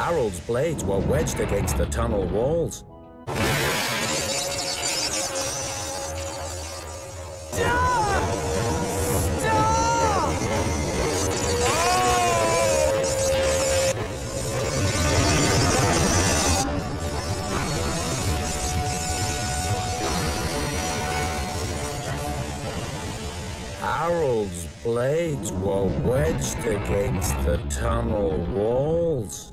Harold's blades were wedged against the tunnel walls. Harold's blades were wedged against the tunnel walls.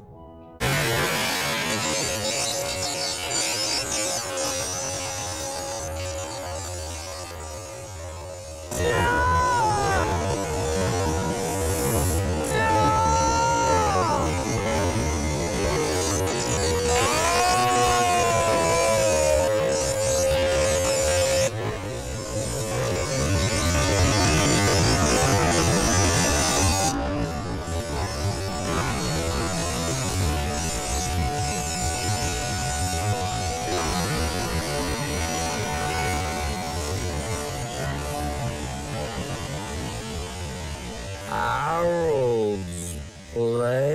Harold's blades